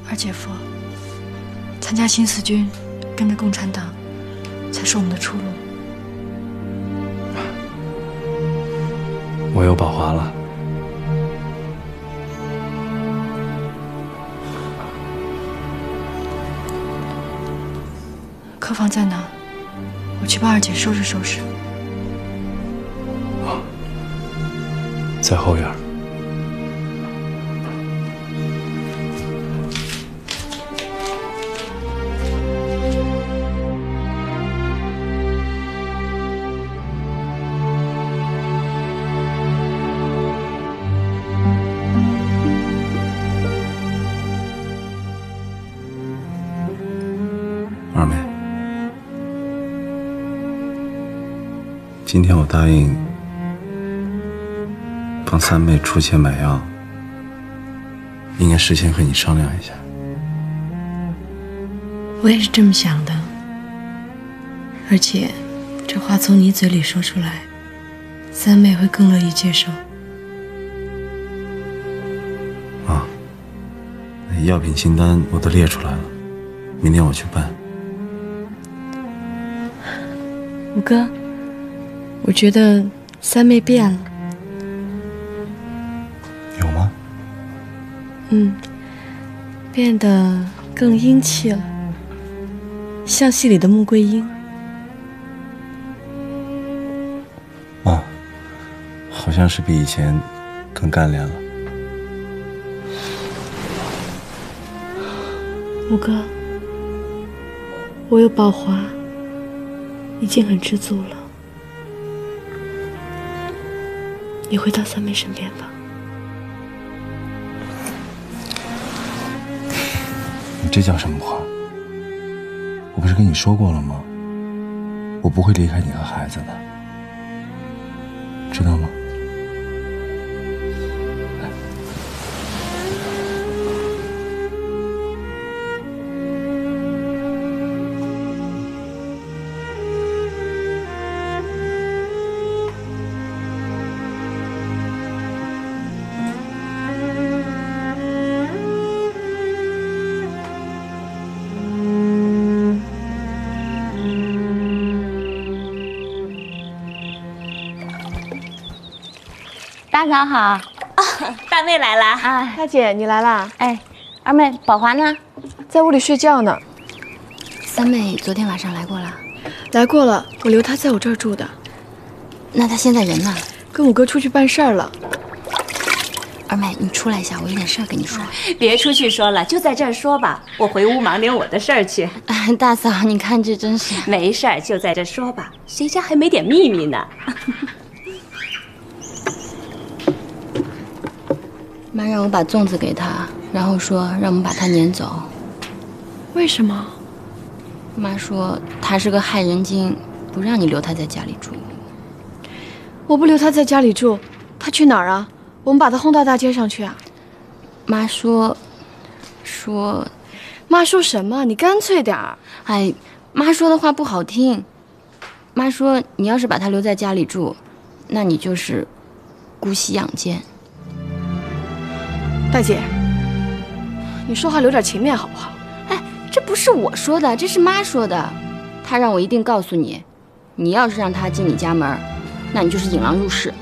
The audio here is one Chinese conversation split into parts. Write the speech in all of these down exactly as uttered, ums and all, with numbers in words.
二姐夫，参加新四军，跟着共产党，才是我们的出路。 我有宝华了。 客房在哪？我去帮二姐收拾收拾。 好，在后院。 二妹，今天我答应帮三妹出钱买药，应该事先和你商量一下。 我也是这么想的，而且这话从你嘴里说出来，三妹会更乐意接受。 啊，那药品清单我都列出来了，明天我去办。 五哥，我觉得三妹变了。 有吗？ 嗯，变得更英气了，像戏里的穆桂英。 哦，好像是比以前更干练了。 五哥，我有宝华。 已经很知足了，你回到三妹身边吧。 你这叫什么话？我不是跟你说过了吗？我不会离开你和孩子的，知道吗？ 大嫂好，啊， 大妹来了啊！ 大姐，你来啦？ 哎，二妹，宝华呢？ 在屋里睡觉呢。 三妹昨天晚上来过了？ 来过了，我留她在我这儿住的。 那她现在人呢？ 跟五哥出去办事儿了。 二妹，你出来一下，我有点事儿跟你说。 别出去说了，就在这儿说吧。我回屋忙点我的事儿去。 大嫂，你看这真是…… 没事儿，就在这说吧。谁家还没点秘密呢？ 妈让我把粽子给他，然后说让我们把他撵走。 为什么？ 妈说他是个害人精，不让你留他在家里住。 我不留他在家里住，他去哪儿啊？我们把他轰到大街上去啊？ 妈说，说， 妈说什么？你干脆点儿。 哎，妈说的话不好听。妈说你要是把他留在家里住，那你就是姑息养奸。 大姐，你说话留点情面好不好？ 哎，这不是我说的，这是妈说的。她让我一定告诉你，你要是让他进你家门，那你就是引狼入室。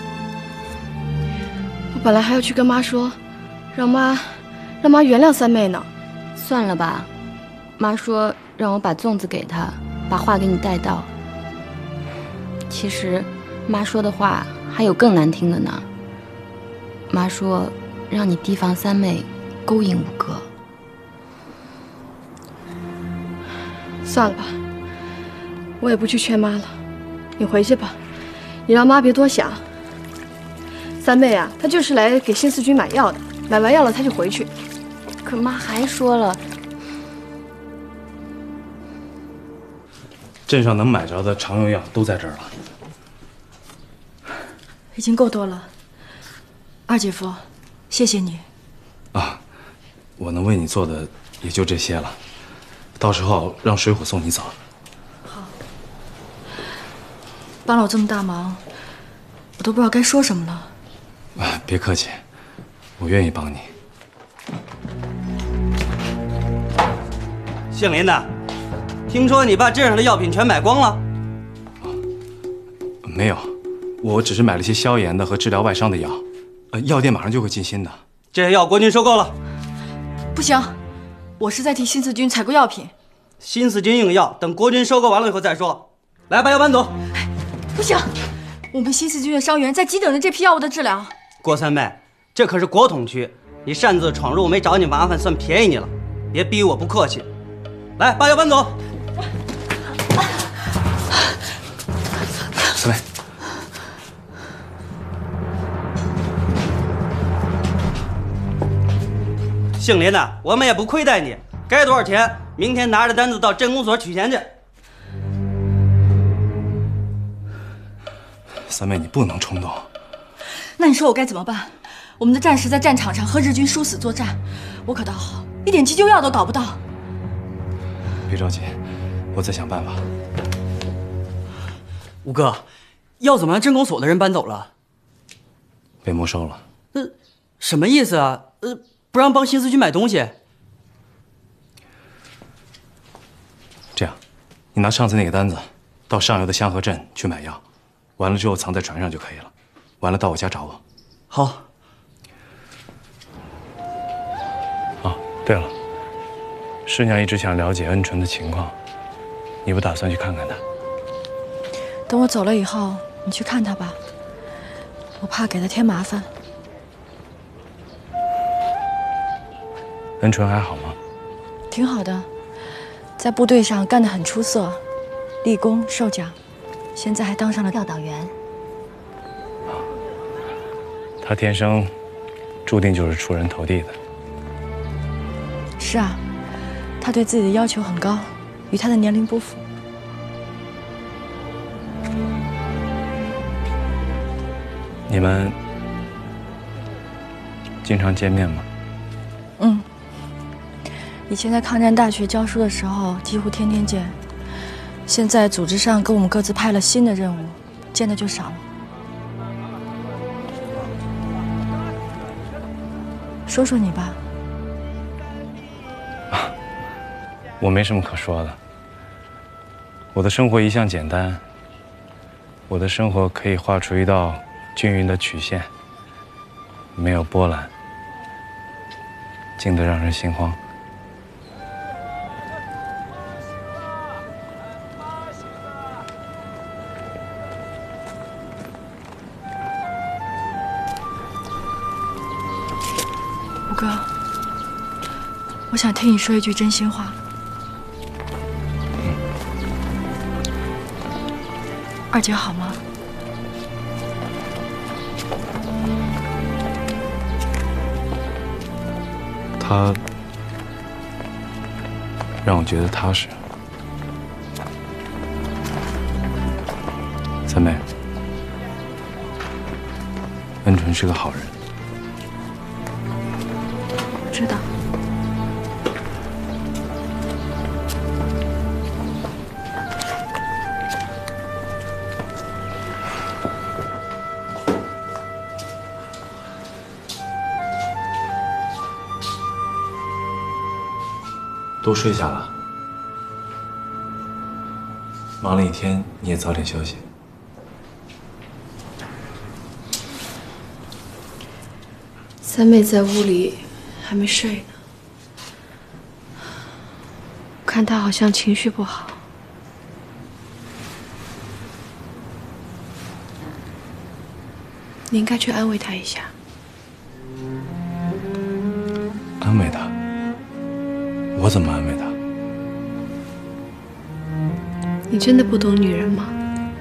我本来还要去跟妈说，让妈让妈原谅三妹呢。 算了吧，妈说让我把粽子给她，把话给你带到。其实，妈说的话还有更难听的呢。妈说。 让你提防三妹勾引五哥。 算了吧，我也不去劝妈了，你回去吧，你让妈别多想。三妹啊，她就是来给新四军买药的，买完药了她就回去。 可妈还说了， 镇上能买着的常用药都在这儿了， 已经够多了。二姐夫。 谢谢你， 啊，我能为你做的也就这些了，到时候让水虎送你走。 好，帮了我这么大忙，我都不知道该说什么了。 啊，别客气，我愿意帮你。 姓林的，听说你把镇上的药品全买光了？ 没有，我只是买了些消炎的和治疗外伤的药，呃，药店马上就会进新的。 这些药国军收购了。 不行，我是在替新四军采购药品。 新四军用药，等国军收购完了以后再说。来，把药搬走。 不行，我们新四军的伤员在急等着这批药物的治疗。 郭三妹，这可是国统区，你擅自闯入，没找你麻烦，算便宜你了。别逼我不客气。来，把药搬走。 四妹， 姓林的，我们也不亏待你，该多少钱，明天拿着单子到镇公所取钱去。 三妹，你不能冲动。 那你说我该怎么办？我们的战士在战场上和日军殊死作战，我可倒好，一点急救药都搞不到。 别着急，我再想办法。 吴哥，药怎么让镇公所的人搬走了？ 被没收了。 呃，什么意思啊？呃，不让帮新四军买东西。 这样，你拿上次那个单子，到上游的香河镇去买药，完了之后藏在船上就可以了。完了到我家找我。 好。 哦，对了，师娘一直想了解恩纯的情况，你不打算去看看她？ 等我走了以后，你去看他吧，我怕给他添麻烦。 恩纯还好吗？ 挺好的，在部队上干得很出色，立功受奖，现在还当上了调导员。 他天生注定就是出人头地的。 是啊，他对自己的要求很高，与他的年龄不符。 你们经常见面吗？ 嗯，以前在抗战大学教书的时候，几乎天天见。现在组织上给我们各自派了新的任务，见的就少了。说说你吧。 啊，我没什么可说的。我的生活一向简单，我的生活可以画出一道均匀的曲线，没有波澜，静得让人心慌。 吴哥，我想听你说一句真心话。 嗯。 二姐好吗？ 他让我觉得踏实。三妹，恩纯是个好人。 我知道。 都睡下了，忙了一天，你也早点休息。 三妹在屋里还没睡呢，我看她好像情绪不好。你应该去安慰她一下。 安慰她？我怎么安慰她？ 你真的不懂女人吗？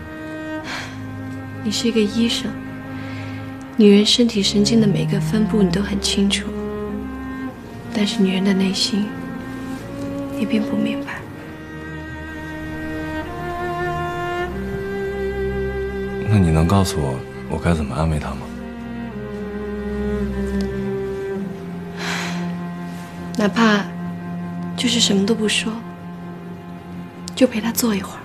你是一个医生，女人身体神经的每个分布你都很清楚，但是女人的内心，你并不明白。 那你能告诉我，我该怎么安慰她吗？ 哪怕就是什么都不说，就陪她坐一会儿。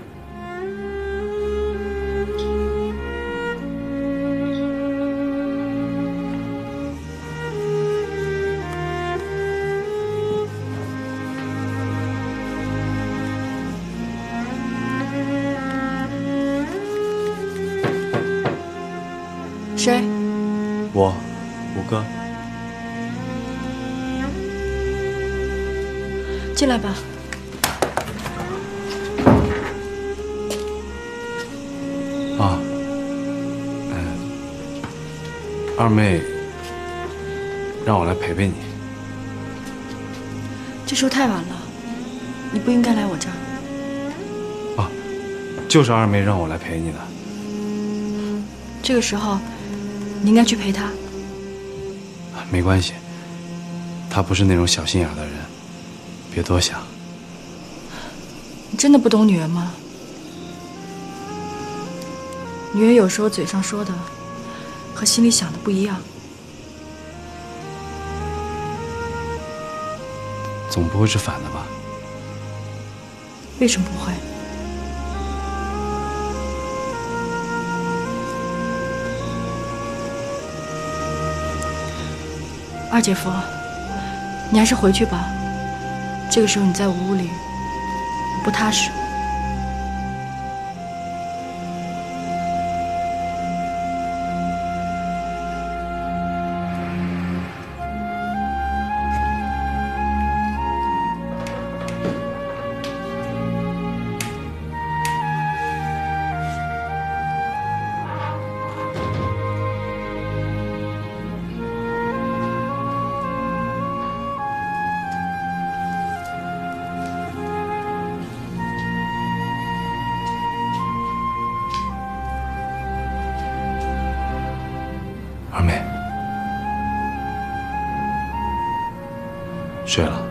谁？ 我，五哥。 进来吧。 啊，嗯，二妹让我来陪陪你。 这时候太晚了，你不应该来我这儿。 啊，就是二妹让我来陪你的。 这个时候，你应该去陪她。 没关系，她不是那种小心眼的人，别多想。 你真的不懂女人吗？女人有时候嘴上说的和心里想的不一样。 总不会是反的吧？ 为什么不会？二姐夫，你还是回去吧。这个时候你在我屋里不踏实。 二妹，睡了。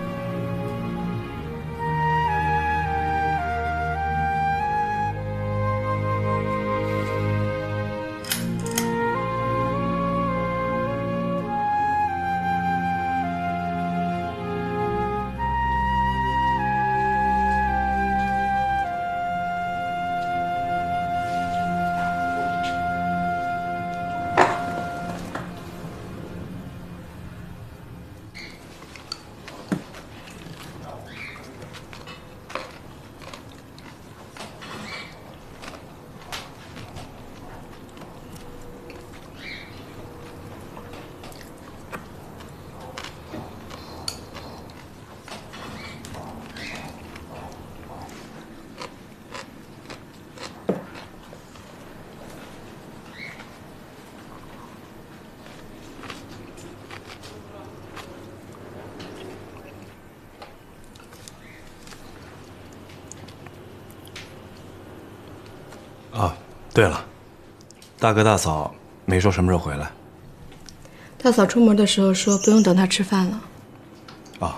啊，对了，大哥大嫂没说什么时候回来。 大嫂出门的时候说不用等他吃饭了。 啊。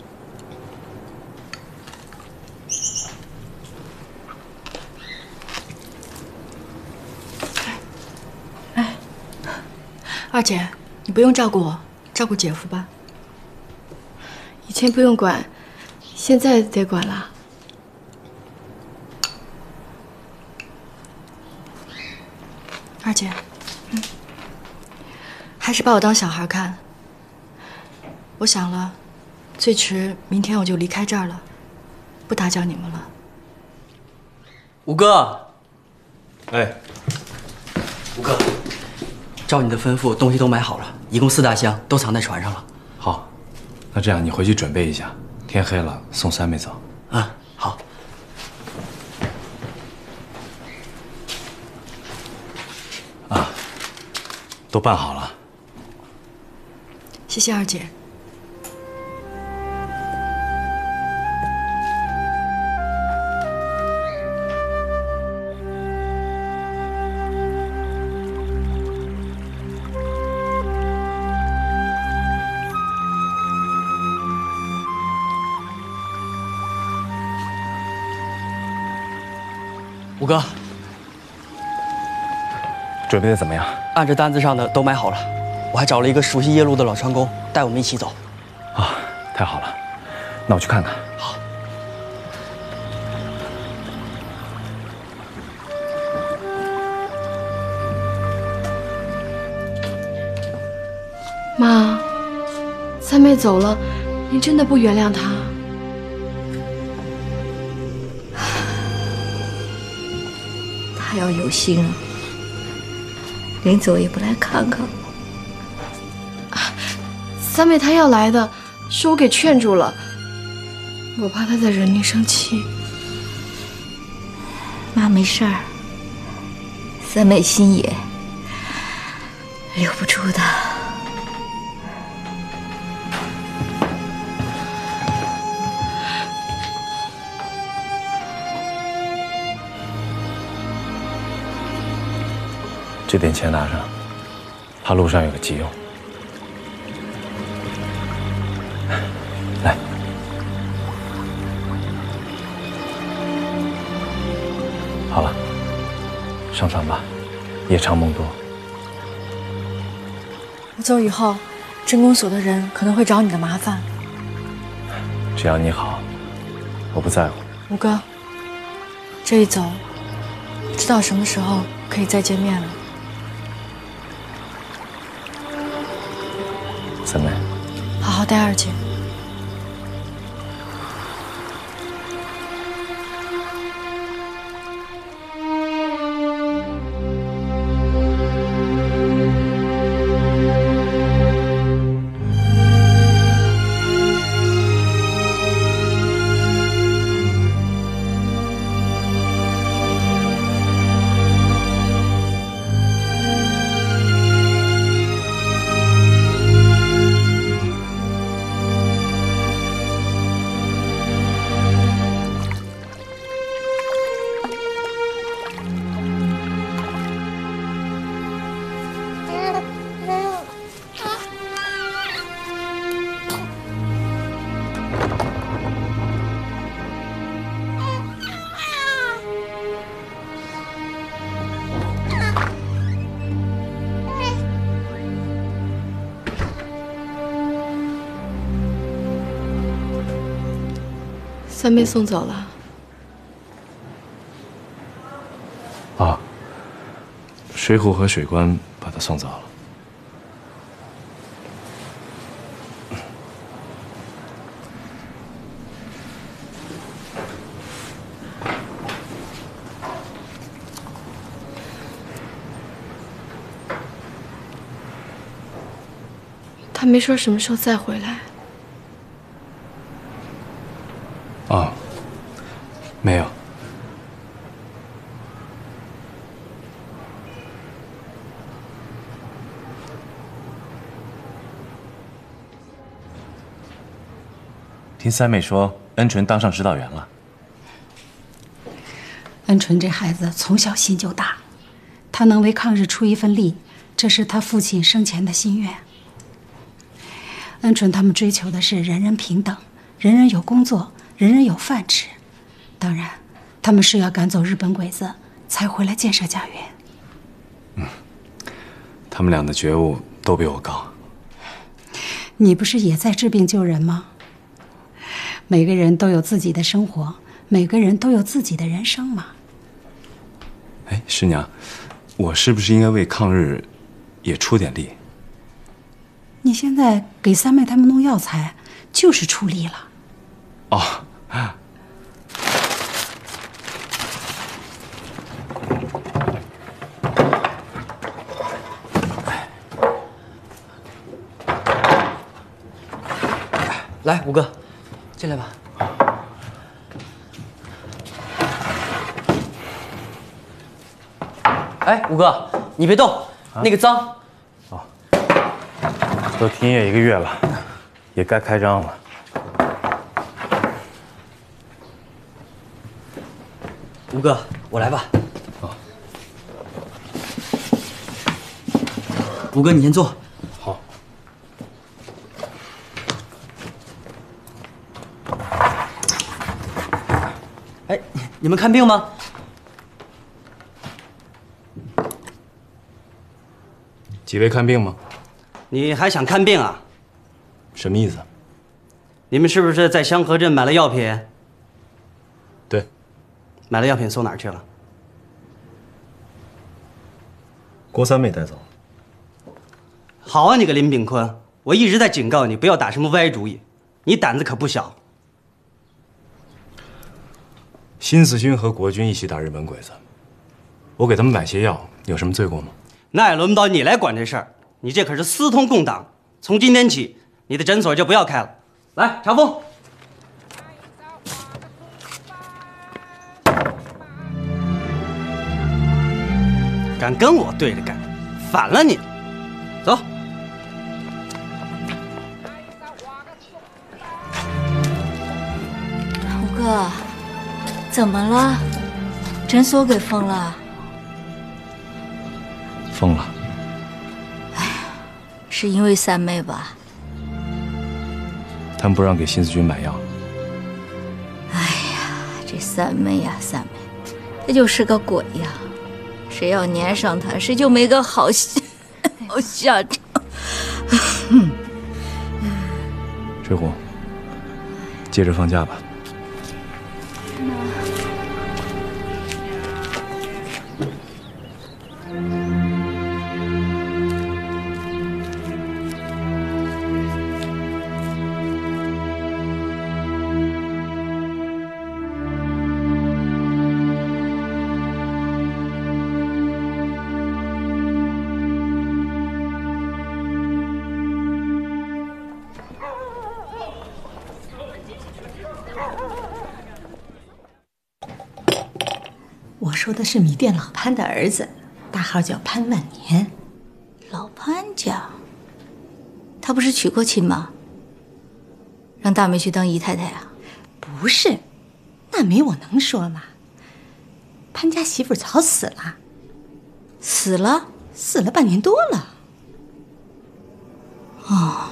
哎，二姐，你不用照顾我，照顾姐夫吧。 以前不用管，现在得管了。 二姐，嗯，还是把我当小孩看。我想了，最迟明天我就离开这儿了，不打搅你们了。 五哥， 哎， 五哥，照你的吩咐，东西都买好了，一共四大箱，都藏在船上了。 好，那这样你回去准备一下，天黑了送三妹走。 啊，好。 啊，都办好了。 谢谢二姐。 五哥， 准备的怎么样？ 按着单子上的都买好了，我还找了一个熟悉夜路的老船工带我们一起走。 啊，太好了，那我去看看。 好。 妈，三妹走了，你真的不原谅她？ 他要有心， 临走也不来看看我。 啊，三妹她要来的，是我给劝住了，我怕她在忍您生气。 妈没事儿，三妹心野，留不住的。 这点钱拿上，怕路上有个急用。来，好了，上船吧，夜长梦多。 我走以后，镇公所的人可能会找你的麻烦。 只要你好，我不在乎。 吴哥，这一走，不知道什么时候可以再见面了。 三妹， 好好待二姐。 三妹送走了。 啊，水浒和水官把他送走了。 他没说什么时候再回来。 啊，没有。 听三妹说，恩纯当上指导员了。 恩纯这孩子从小心就大，他能为抗日出一份力，这是他父亲生前的心愿。恩纯他们追求的是人人平等，人人有工作，人人有饭吃。当然，他们是要赶走日本鬼子，才回来建设家园。 嗯，他们俩的觉悟都比我高。 你不是也在治病救人吗？每个人都有自己的生活，每个人都有自己的人生嘛。 哎，师娘，我是不是应该为抗日也出点力？ 你现在给三妹他们弄药材，就是出力了。 哦。 来，吴哥，进来吧。哎，吴哥，你别动，啊、那个脏。 哦，都停业一个月了，也该开张了。 吴哥，我来吧。 哦。 吴哥，你先坐。 好。 哎，你们看病吗？ 几位看病吗？ 你还想看病啊？ 什么意思？ 你们是不是在香河镇买了药品？ 对。 买了药品送哪儿去了？ 郭三妹带走。 好啊，你个林炳坤，我一直在警告你不要打什么歪主意，你胆子可不小。 新四军和国军一起打日本鬼子，我给他们买些药，有什么罪过吗？ 那也轮不到你来管这事儿。你这可是私通共党，从今天起，你的诊所就不要开了。来，查封。敢跟我对着干，反了你！走。 虎哥，怎么了？诊所给封了？ 疯了。 哎呀，是因为三妹吧？ 他们不让给新四军买药。 哎呀，这三妹呀，三妹，她就是个鬼呀！谁要粘上她，谁就没个好下好下场。 水虎，接着放假吧。 我说的是米店老潘的儿子，大号叫潘万年。 老潘家，他不是娶过亲吗？让大妹去当姨太太啊？ 不是，那没我能说吗？潘家媳妇早死了。 死了？ 死了半年多了。 哦，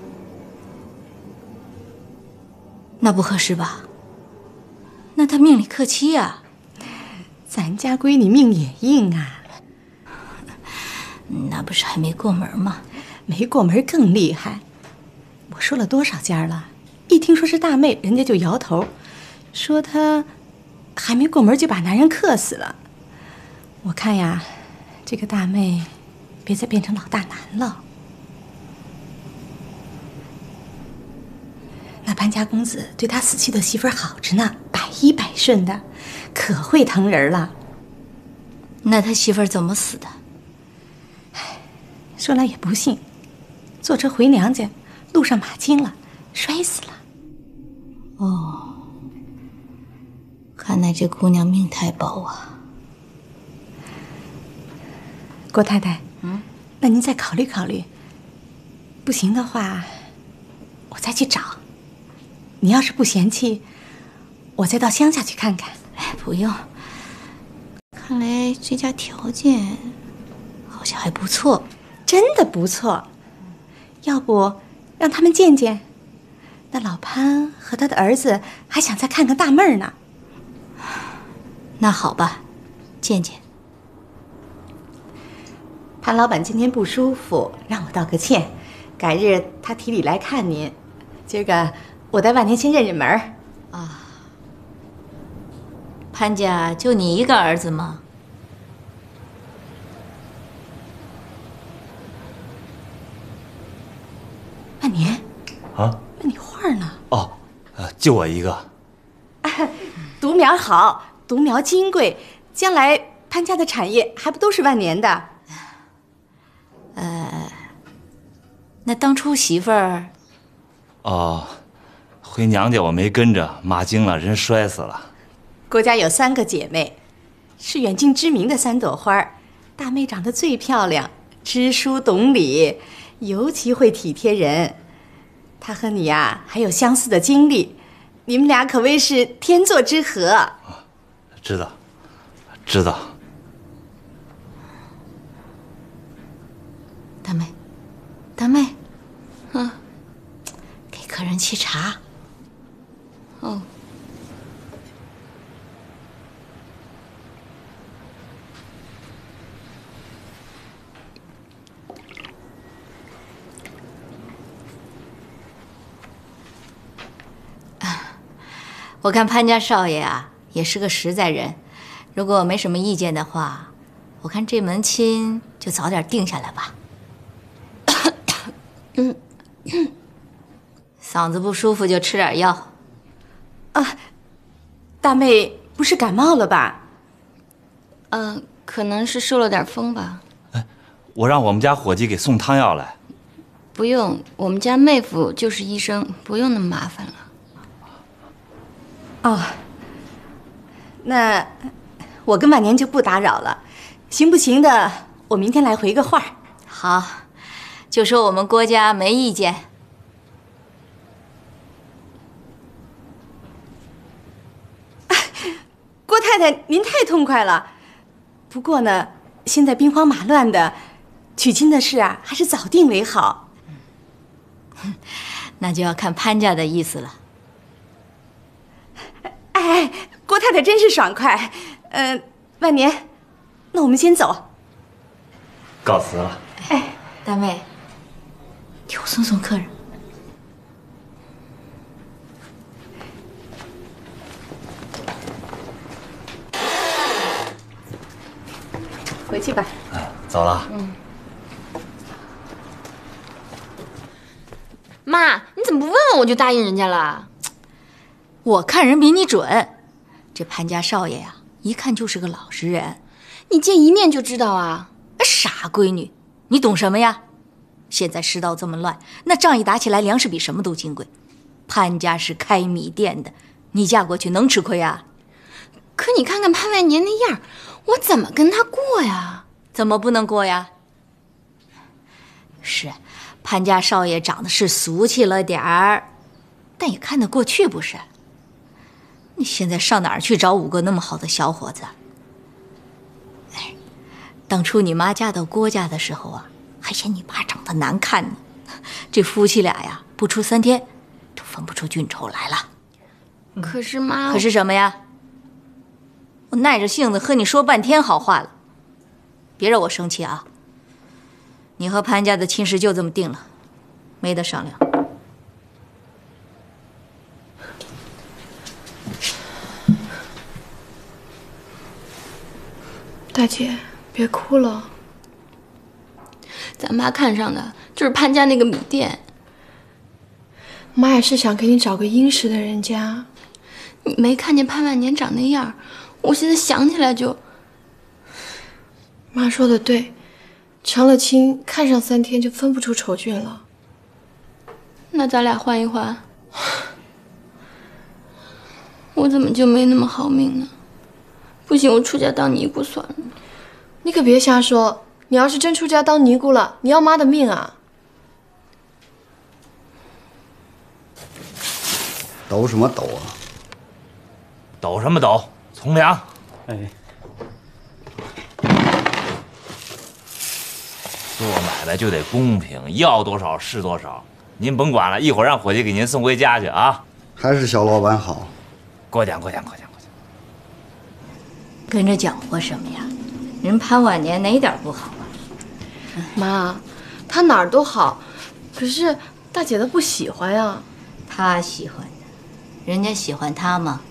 那不合适吧？那他命里克妻呀。 咱家闺女命也硬啊。 那不是还没过门吗？ 没过门更厉害。我说了多少家了，一听说是大妹，人家就摇头，说她还没过门就把男人克死了。我看呀，这个大妹别再变成老大难了。那潘家公子对他死去的媳妇儿好着呢，百依百顺的，可会疼人了。 那他媳妇儿怎么死的？ 说来也不幸，坐车回娘家，路上马惊了，摔死了。 哦，看来这姑娘命太薄啊。 郭太太，嗯，那您再考虑考虑。不行的话，我再去找。你要是不嫌弃，我再到乡下去看看。 哎，不用。看来这家条件好像还不错。 真的不错，要不让他们见见？那老潘和他的儿子还想再看看大妹儿呢。 那好吧，见见。 潘老板今天不舒服，让我道个歉，改日他提里来看您。今儿个我带万年先认认门儿。 啊，潘家就你一个儿子吗？ 万年， 啊？ 那你画呢？ 哦，呃，就我一个。 独苗好，独苗金贵，将来潘家的产业还不都是万年的？ 呃，那当初媳妇儿…… 哦，回娘家我没跟着，马惊了，人摔死了。 郭家有三个姐妹，是远近知名的三朵花。大妹长得最漂亮，知书懂礼，尤其会体贴人。她和你呀、啊、还有相似的经历，你们俩可谓是天作之合。啊、 知道，知道。 大妹，大妹，啊，给客人沏茶。哦。我看潘家少爷啊，也是个实在人。如果没什么意见的话，我看这门亲就早点定下来吧。嗯，嗓子不舒服就吃点药。 啊，大妹不是感冒了吧？ 嗯、呃，可能是受了点风吧。 哎， 我让我们家伙计给送汤药来。 不用，我们家妹夫就是医生，不用那么麻烦了。 哦，那我跟万年就不打扰了，行不行的？我明天来回个话。 好，就说我们郭家没意见。 郭太太，您太痛快了。不过呢，现在兵荒马乱的，娶亲的事啊，还是早定为好。 那就要看潘家的意思了。 哎，郭太太真是爽快。嗯、呃，万年，那我们先走。 告辞了。 哎，大妹，替我送送客人。 回去吧。 嗯，走了。 嗯。妈，你怎么不问问我就答应人家了？ 我看人比你准。这潘家少爷呀、啊，一看就是个老实人。 你见一面就知道啊。 傻闺女，你懂什么呀？现在世道这么乱，那仗一打起来，粮食比什么都金贵。潘家是开米店的，你嫁过去能吃亏啊？ 可你看看潘万年那样，我怎么跟他过呀？ 怎么不能过呀？是，潘家少爷长得是俗气了点儿，但也看得过去不是？你现在上哪儿去找五个那么好的小伙子？哎，当初你妈嫁到郭家的时候啊，还嫌你爸长得难看呢。这夫妻俩呀，不出三天就分不出俊丑来了。 可是妈， 可是什么呀？我耐着性子和你说半天好话了，别让我生气啊！你和潘家的亲事就这么定了，没得商量。 大姐，别哭了。 咱妈看上的就是潘家那个米店。 妈也是想给你找个殷实的人家。 你没看见潘万年长那样，我现在想起来就…… 妈说的对，成了亲，看上三天就分不出丑俊了。 那咱俩换一换。我怎么就没那么好命呢？不行，我出家当尼姑算了。 你可别瞎说，你要是真出家当尼姑了，你要妈的命啊！ 抖什么抖啊？ 抖什么抖？从良。 哎， 做买卖就得公平，要多少是多少。您甭管了，一会儿让伙计给您送回家去啊。 还是小老板好。 过奖过奖过奖过奖。 跟着搅和什么呀？人潘万年哪点不好啊？ 妈，他哪儿都好，可是大姐她不喜欢呀。 他喜欢的，人家喜欢他吗？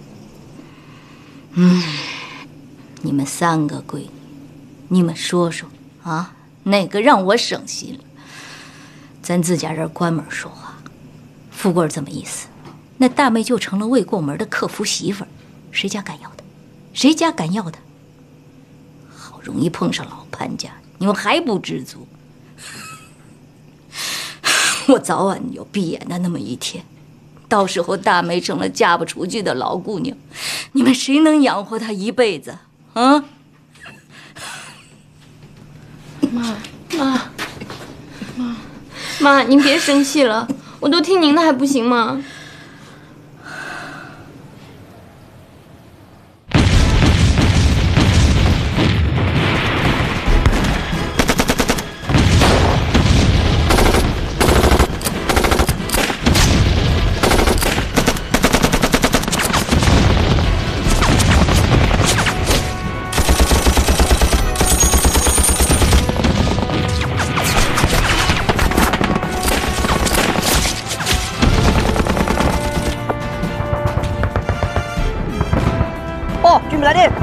嗯，你们三个闺女，你们说说啊，哪个让我省心了？咱自家人关门说话，富贵这么意思，那大妹就成了未过门的客服媳妇儿，谁家敢要的？谁家敢要的？好容易碰上老潘家，你们还不知足？我早晚有闭眼的那么一天，到时候大妹成了嫁不出去的老姑娘，你们谁能养活她一辈子啊？ 妈妈妈妈，您别生气了，我都听您的还不行吗？ 军民来电。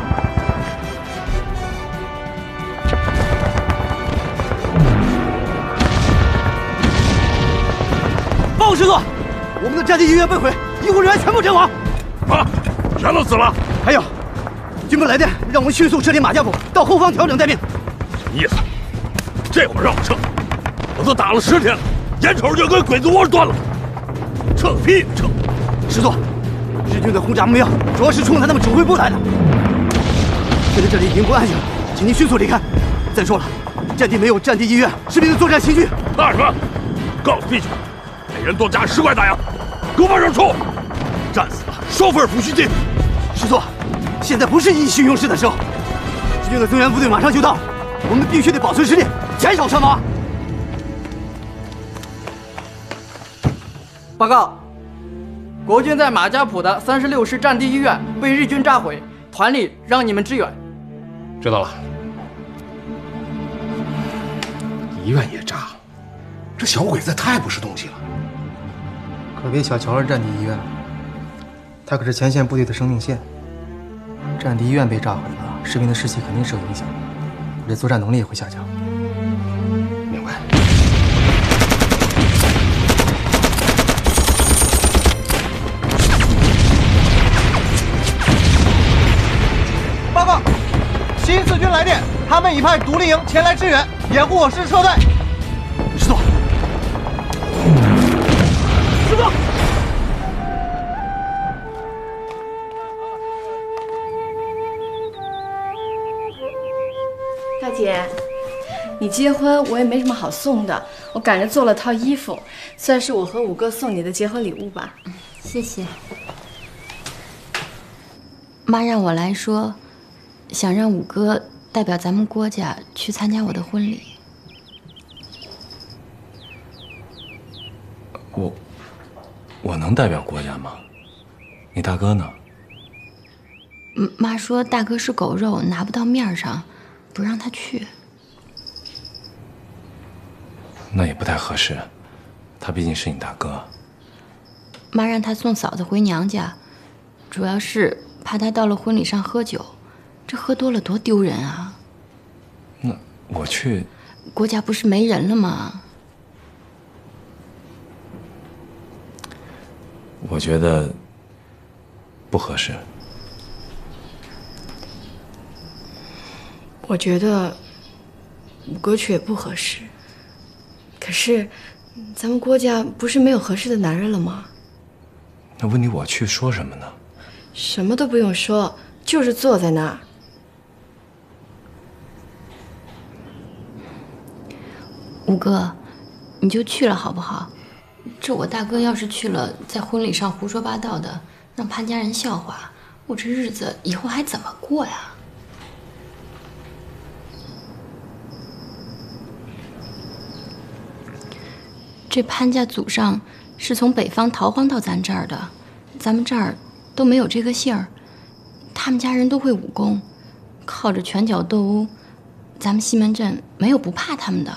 报师座，我们的战地医院被毁，医护人员全部阵亡。 啊，全都死了。 还有，军部来电，让我们迅速撤离马家堡，到后方调整待命。 什么意思？ 这会儿让我撤，我都打了十天了，眼瞅就跟鬼子窝断了，撤个屁撤！ 师座，日军的轰炸目标主要是冲着他们指挥部来的。现在这里已经不安静了，请您迅速离开。再说了，战地没有战地医院，士兵的作战器具。 干什么？告诉弟兄，每人多加十块大洋，给我往上冲！战死了，双份抚恤金。 师座，现在不是义气用事的时候，日军的增援部队马上就到，我们必须得保存实力，减少伤亡。 报告，国军在马家堡的三十六师战地医院被日军炸毁，团里让你们支援。 知道了。医院也炸，这小鬼子太不是东西了。 可别小瞧了战地医院，它可是前线部队的生命线。战地医院被炸毁了，士兵的士气肯定是有影响，我这作战能力也会下降。 明白。 报告，新四军来电，他们已派独立营前来支援，掩护我师车队。 师座， 师座。 大姐，你结婚我也没什么好送的，我赶着做了套衣服，算是我和五哥送你的结婚礼物吧。 谢谢。妈让我来说，想让五哥代表咱们郭家去参加我的婚礼。 我，我能代表郭家吗？你大哥呢？ 嗯，妈说大哥是狗肉，拿不到面上，不让他去。 那也不太合适，他毕竟是你大哥。 妈让他送嫂子回娘家，主要是怕他到了婚礼上喝酒，这喝多了多丢人啊。 那我去， 郭家不是没人了吗？ 我觉得不合适。 我觉得五哥去也不合适。可是，咱们郭家不是没有合适的男人了吗？ 那问题我去说什么呢？ 什么都不用说，就是坐在那儿。 五哥，你就去了好不好？这我大哥要是去了，在婚礼上胡说八道的，让潘家人笑话，我这日子以后还怎么过呀？这潘家祖上是从北方逃荒到咱这儿的，咱们这儿都没有这个姓儿。他们家人都会武功，靠着拳脚斗殴，咱们西门镇没有不怕他们的。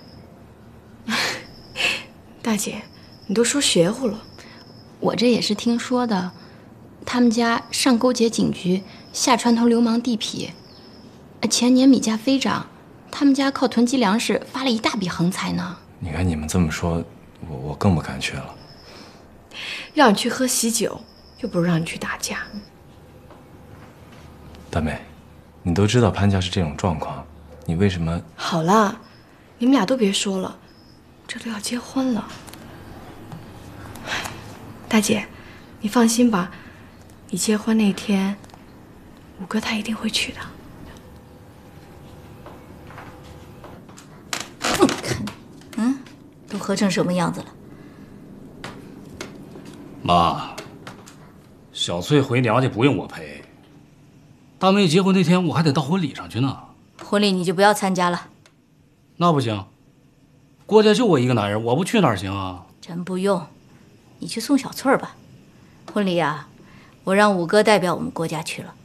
大姐，你都说邪乎了。 我这也是听说的，他们家上勾结警局，下船头流氓地痞。前年米价飞涨，他们家靠囤积粮食发了一大笔横财呢。 你看你们这么说，我我更不敢去了。 让你去喝喜酒，又不是让你去打架。 大妹，你都知道潘家是这种状况，你为什么？ 好了，你们俩都别说了，这都要结婚了。大姐，你放心吧，你结婚那天，五哥他一定会去的。 嗯，都喝成什么样子了？ 妈，小翠回娘家不用我陪。大妹结婚那天我还得到婚礼上去呢。 婚礼你就不要参加了。 那不行，郭家就我一个男人，我不去哪儿行啊？ 真不用，你去送小翠儿吧。婚礼啊，我让五哥代表我们郭家去了。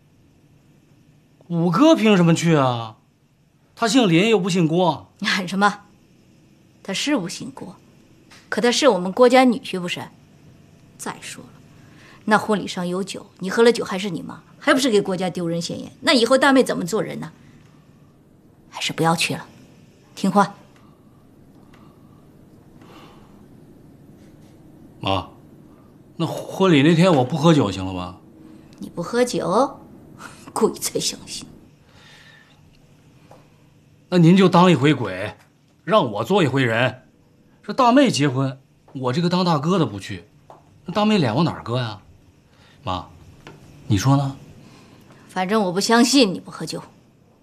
五哥凭什么去啊？他姓林又不姓郭。 你喊什么？他是不姓郭，可他是我们郭家女婿，不是？再说了，那婚礼上有酒，你喝了酒还是你妈，还不是给国家丢人现眼？那以后大妹怎么做人呢？还是不要去了，听话。 妈，那婚礼那天我不喝酒行了吧？ 你不喝酒，鬼才相信。 那您就当一回鬼，让我做一回人。这大妹结婚，我这个当大哥的不去，那大妹脸往哪儿搁呀？妈，你说呢？ 反正我不相信你不喝酒。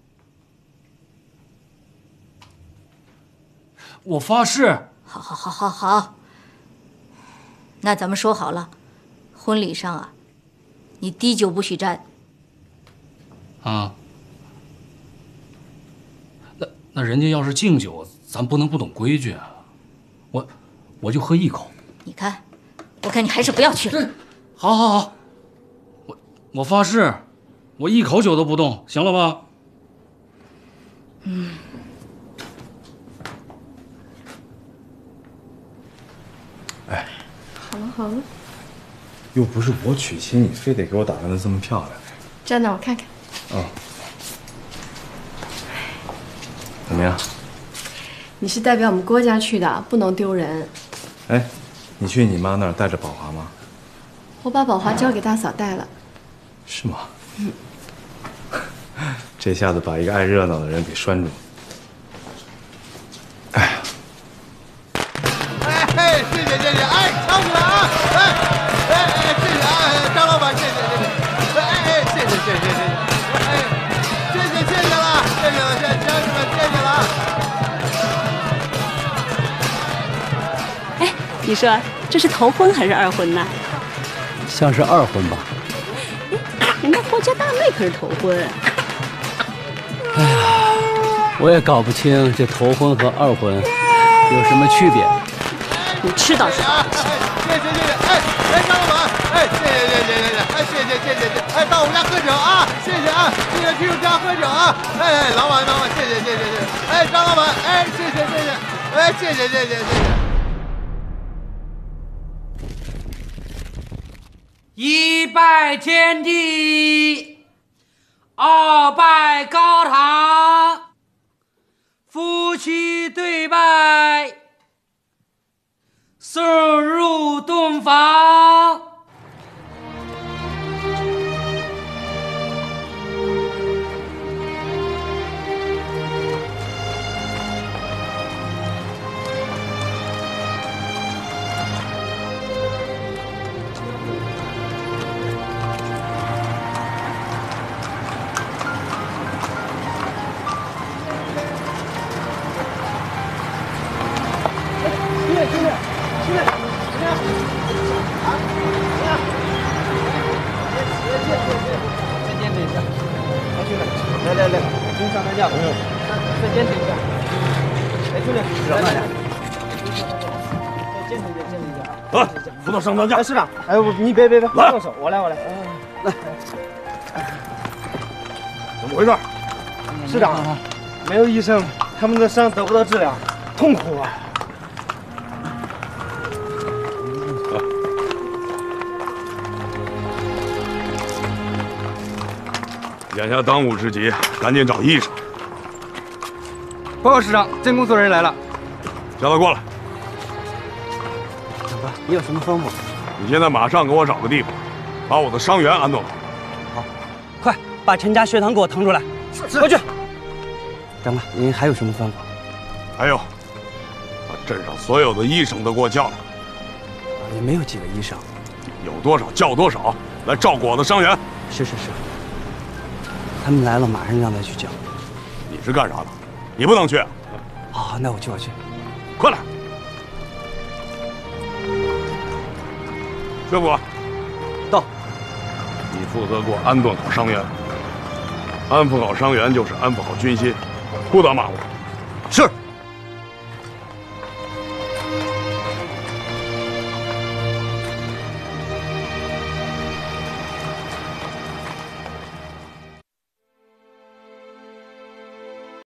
我发誓。 好，好，好，好，好。那咱们说好了，婚礼上啊，你滴酒不许沾。 啊。那那人家要是敬酒，咱不能不懂规矩啊。我我就喝一口。 你看，我看你还是不要去了。 好，好，好。我我发誓，我一口酒都不动，行了吧？ 嗯。 哎， 好了好了， 又不是我娶亲，你非得给我打扮的这么漂亮。 站那我看看。 哦。怎么样？ 你是代表我们郭家去的，不能丢人。 哎，你去你妈那儿带着宝华吗？ 我把宝华交给大嫂带了。 是吗？ 嗯。 这下子把一个爱热闹的人给拴住。哎呀！ 哎，谢谢谢谢，哎，唱起来啊！哎哎哎，谢谢啊，张老板，谢谢谢谢，哎哎，谢谢谢谢谢谢，哎，谢谢谢谢了，谢谢了，谢谢乡亲们，谢谢了。 哎，你说这是头婚还是二婚呢？ 像是二婚吧。 人家霍家大妹可是头婚。 哎呀，我也搞不清这头婚和二婚有什么区别。 你吃倒是好。 谢谢谢谢，哎哎，张老板，哎，谢谢谢谢谢谢，哎，谢谢谢谢谢，哎，到我们家喝酒啊，谢谢啊，谢谢去我家喝酒啊，哎哎，老板老板，谢谢谢谢谢谢，哎，张老板，哎，谢谢谢谢，哎，谢谢谢谢谢谢。 一拜天地，二拜高堂，夫妻对拜，送入洞房。 来来来，您上咱家朋友，再坚持一下。哎，兄弟，来来来，再坚持一下，坚持一下啊！ 啊，扶到上当家。 哎，市长，哎，我你别别别， 来， 动手，我来我来。来， 怎么回事？ 市长，没有医生，他们的伤得不到治疗，痛苦啊！ 眼下当务之急，赶紧找医生。 报告市长，镇公所人来了。 叫他过来。 长官，你有什么吩咐？ 你现在马上给我找个地方，把我的伤员安顿好。 好，快把陈家血堂给我腾出来。 是， 过去。长官，您还有什么吩咐？ 还有，把镇上所有的医生都给我叫来。 也没有几个医生。 有多少叫多少，来照顾我的伤员。 是是是。他们来了，马上让他去叫。 你是干啥的？你不能去。 好，那我去，我去。 快来，师傅。 到。 你负责给我安顿好伤员。安抚好伤员就是安抚好军心，不得马虎。 是。